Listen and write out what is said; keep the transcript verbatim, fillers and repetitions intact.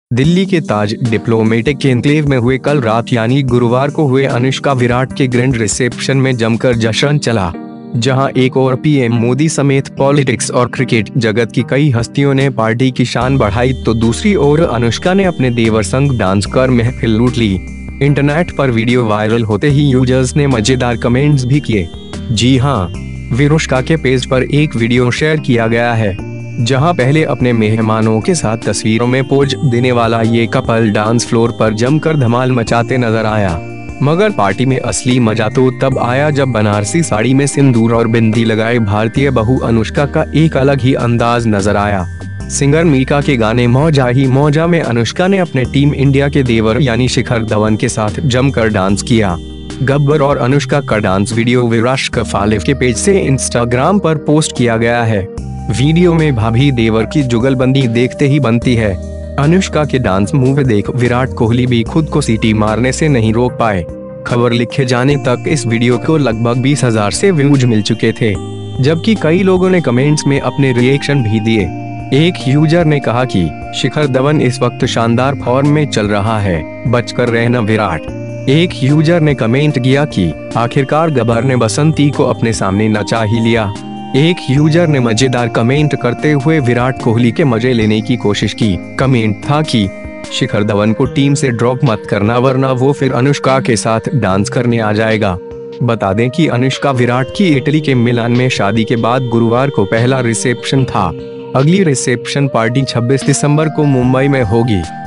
दिल्ली के ताज diplomatic enclave में हुए कल रात यानी गुरुवार को हुए अनुष्का विराट के ग्रैंड रिसेप्शन में जमकर जश्न चला, जहां एक और पीएम मोदी समेत पॉलिटिक्स और क्रिकेट जगत की कई हस्तियों ने पार्टी की शान बढ़ाई, तो दूसरी ओर अनुष्का ने अपने देवर संग डांस कर महफिल लूट ली। इंटरनेट पर वीडियो वायरल होते ही यूजर्स ने मजेदार कमेंट्स भी किए। जी हां, विरुष्का के पेज पर एक वीडियो शेयर किया गया है, जहां पहले अपने मेहमानों के साथ तस्वीरों में पोज देने वाला ये कपल डांस फ्लोर पर जमकर धमाल मचाते नजर आया। मगर पार्टी में असली मजा तो तब आया जब बनारसी साड़ी में सिंदूर और बिंदी लगाए भारतीय बहू अनुष्का का एक अलग ही अंदाज नजर आया। सिंगर मीका के गाने मौजा ही मौजा में अनुष्का ने अपने टीम इंडिया के देवर यानी शिखर धवन के साथ जमकर डांस किया। गब्बर और अनुष्का का डांस वीडियो विराट कफालिव के पेज से इंस्टाग्राम पर पोस्ट किया गया है। वीडियो में भाभी देवर की जुगलबंदी देखते ही बनती है। अनुष्का के डांस मूव देख विराट कोहली भी खुद को सीटी मारने से नहीं रोक पाए। खबर लिखे जाने तक इस वीडियो को लगभग बीस हजार से व्यूज मिल चुके थे, जबकि कई लोगों ने कमेंट्स में अपने रिएक्शन भी दिए। एक यूजर ने कहा कि शिखर धवन इस वक्त शानदार फॉर्म में चल रहा है, बचकर रहना विराट। एक यूजर ने कमेंट किया कि आखिरकार गब्बर ने बसंती को अपने सामने नचा ही लिया। एक यूजर ने मजेदार कमेंट करते हुए विराट कोहली के मजे लेने की कोशिश की। कमेंट था कि शिखर धवन को टीम से ड्रॉप मत करना, वरना वो फिर अनुष्का के साथ डांस करने आ जाएगा। बता दें कि अनुष्का विराट की इटली के मिलान में शादी के बाद गुरुवार को पहला रिसेप्शन था। अगली रिसेप्शन पार्टी छब्बीस दिसंबर को मुंबई में होगी।